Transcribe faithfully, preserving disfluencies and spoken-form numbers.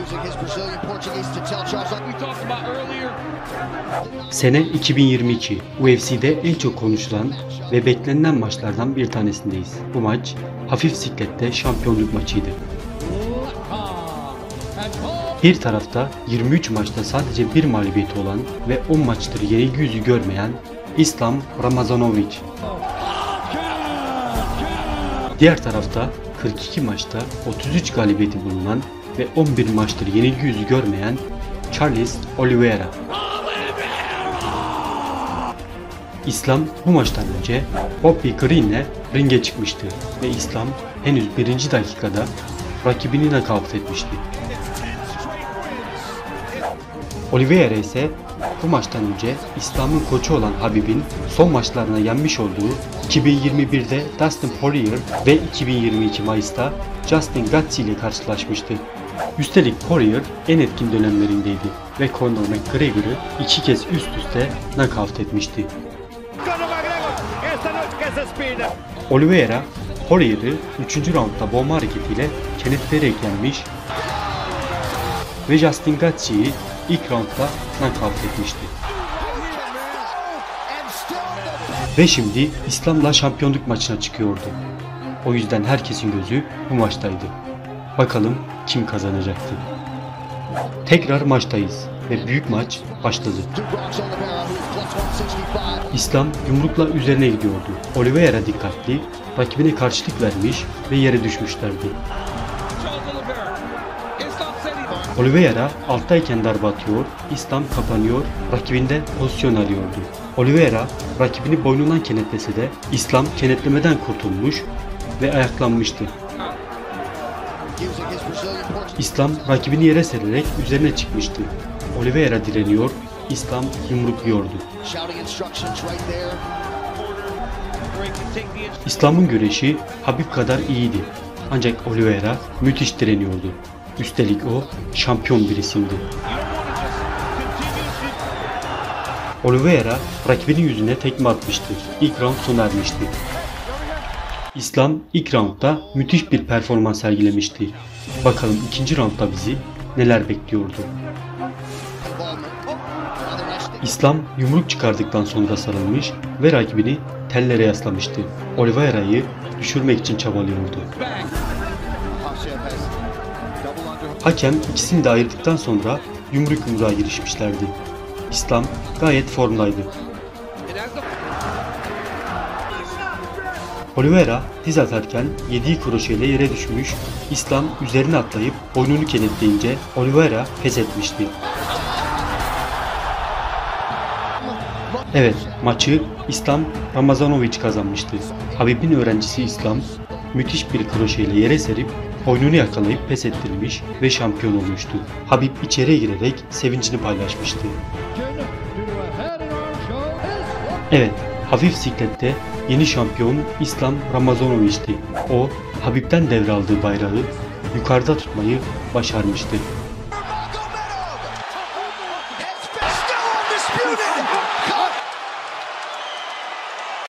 Sene iki bin yirmi iki, U F C'de en çok konuşulan ve beklenilen maçlardan bir tanesindeyiz. Bu maç hafif siklette şampiyonluk maçıydı. Bir tarafta yirmi üç maçta sadece bir mağlubiyeti olan ve on maçtır yenilgi yüzü görmeyen İslam Ramazanovic. Diğer tarafta kırk iki maçta otuz üç galibiyeti bulunan ve on bir maçtır yenilgi yüzü görmeyen Charles Oliveira. İslam bu maçtan önce Bobby Green ile ringe çıkmıştı ve İslam henüz birinci dakikada rakibini nakavt etmişti. Oliveira ise bu maçtan önce İslam'ın koçu olan Habib'in son maçlarına yenmiş olduğu iki bin yirmi birde Dustin Poirier ve iki bin yirmi iki Mayıs'ta Justin Gaethje ile karşılaşmıştı. Üstelik Poirier en etkin dönemlerindeydi ve Conor McGregor'ı iki kez üst üste nakavt etmişti. Oliveira, Poirier'ı üçüncü roundda bomba hareketiyle kenetleyerek yenmiş ve Justin Gaethje'yi ilk roundda nakavt etmişti. Ve şimdi İslam'la şampiyonluk maçına çıkıyordu. O yüzden herkesin gözü bu maçtaydı. Bakalım kim kazanacaktı? Tekrar maçtayız ve büyük maç başladı. İslam yumrukla üzerine gidiyordu. Oliveira dikkatli, rakibine karşılık vermiş ve yere düşmüşlerdi. Oliveira alttayken darbe atıyor, İslam kapanıyor, rakibinde pozisyon arıyordu. Oliveira rakibini boynundan kenetlese de İslam kenetlemeden kurtulmuş ve ayaklanmıştı. İslam rakibini yere sererek üzerine çıkmıştı. Oliveira direniyor, İslam yumrukluyordu. İslam'ın güreşi Habib kadar iyiydi. Ancak Oliveira müthiş direniyordu. Üstelik o şampiyon bir isimdi. Oliveira rakibinin yüzüne tekme atmıştı. İlk round sona ermişti. İslam ilk roundda müthiş bir performans sergilemişti. Bakalım ikinci roundda bizi neler bekliyordu. İslam yumruk çıkardıktan sonra sarılmış ve rakibini tellere yaslamıştı. Oliveira'yı düşürmek için çabalıyordu. Hakem ikisini de ayırdıktan sonra yumruk yumruğa girişmişlerdi. İslam gayet formdaydı. Oliveira diz atarken yediği kroşeyle yere düşmüş, İslam üzerine atlayıp boynunu kenetleyince Oliveira pes etmişti. Evet, maçı İslam Ramazanovic kazanmıştı. Habib'in öğrencisi İslam müthiş bir kroşeyle yere serip boynunu yakalayıp pes ettirmiş ve şampiyon olmuştu. Habib içeriye girerek sevincini paylaşmıştı. Evet, hafif siklette yeni şampiyon İslam Ramazanovic'ti. O, Habib'den devraldığı bayrağı yukarıda tutmayı başarmıştı.